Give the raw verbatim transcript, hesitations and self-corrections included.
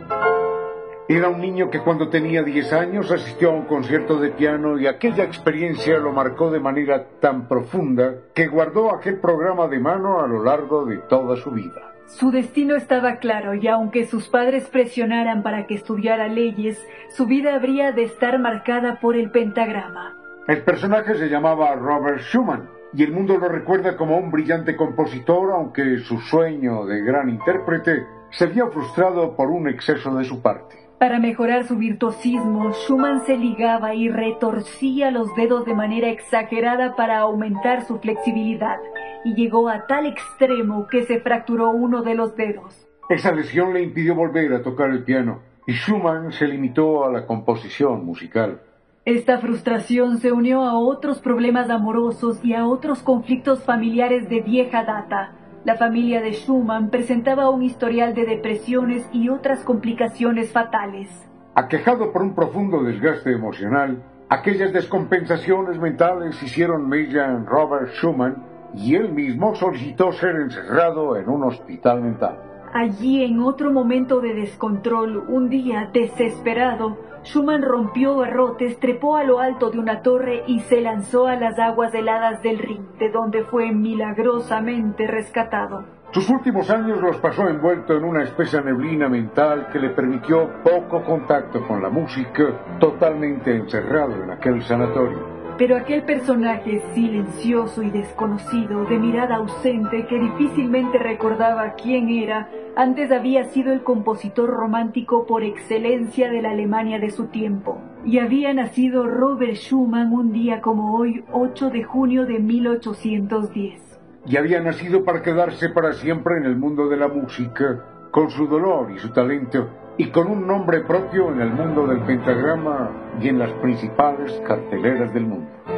Era un niño que cuando tenía diez años asistió a un concierto de piano y aquella experiencia lo marcó de manera tan profunda que guardó aquel programa de mano a lo largo de toda su vida. Su destino estaba claro y aunque sus padres presionaran para que estudiara leyes, su vida habría de estar marcada por el pentagrama. El personaje se llamaba Robert Schumann y el mundo lo recuerda como un brillante compositor, aunque su sueño de gran intérprete se vio frustrado por un exceso de su parte. Para mejorar su virtuosismo, Schumann se ligaba y retorcía los dedos de manera exagerada para aumentar su flexibilidad, y llegó a tal extremo que se fracturó uno de los dedos. Esa lesión le impidió volver a tocar el piano, y Schumann se limitó a la composición musical. Esta frustración se unió a otros problemas amorosos y a otros conflictos familiares de vieja data. La familia de Schumann presentaba un historial de depresiones y otras complicaciones fatales. Aquejado por un profundo desgaste emocional, aquellas descompensaciones mentales hicieron mella en Robert Schumann y él mismo solicitó ser encerrado en un hospital mental. Allí, en otro momento de descontrol, un día, desesperado, Schumann rompió barrotes, trepó a lo alto de una torre y se lanzó a las aguas heladas del Rin, de donde fue milagrosamente rescatado. Sus últimos años los pasó envuelto en una espesa neblina mental que le permitió poco contacto con la música, totalmente encerrado en aquel sanatorio. Pero aquel personaje silencioso y desconocido, de mirada ausente, que difícilmente recordaba quién era, antes había sido el compositor romántico por excelencia de la Alemania de su tiempo. Y había nacido Robert Schumann un día como hoy, ocho de junio de mil ochocientos diez. Y había nacido para quedarse para siempre en el mundo de la música, con su dolor y su talento, y con un nombre propio en el mundo del pentagrama y en las principales carteleras del mundo.